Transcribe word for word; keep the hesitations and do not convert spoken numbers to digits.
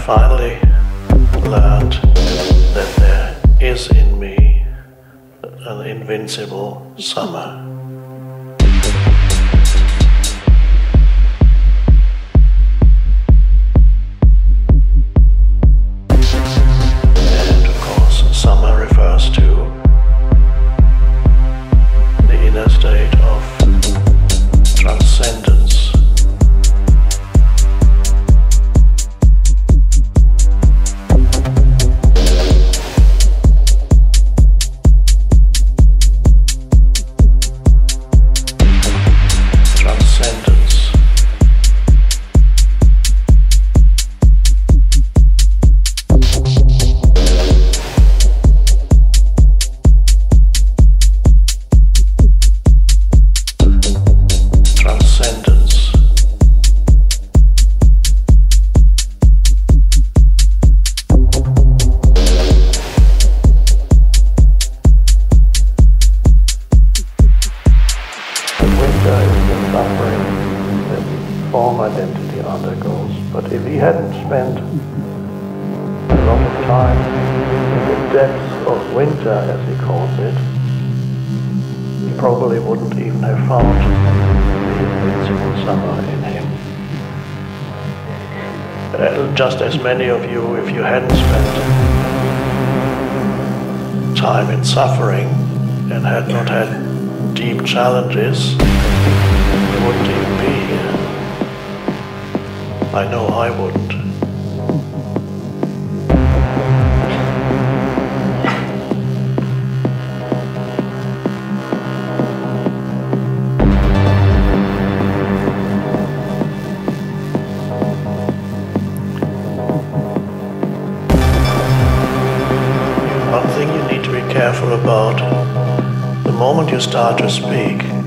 finally learned that there is in me an invincible summer. And of course, summer refers to the inner state of transcendence. Form identity undergoes, but if he hadn't spent a lot of time in the depths of winter, as he calls it, he probably wouldn't even have found the invincible summer in him. Uh, just as many of you, if you hadn't spent time in suffering and had not had deep challenges, you wouldn't even be here. I know I wouldn't. One thing you need to be careful about, the moment you start to speak,